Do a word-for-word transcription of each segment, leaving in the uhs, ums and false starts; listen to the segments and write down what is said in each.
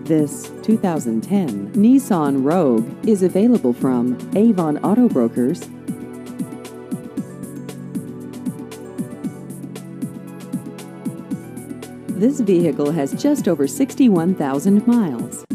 This two thousand ten Nissan Rogue is available from Avon Auto Brokers. This vehicle has just over sixty-one thousand miles.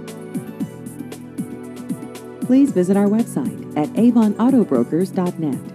Please visit our website at avon auto brokers dot net.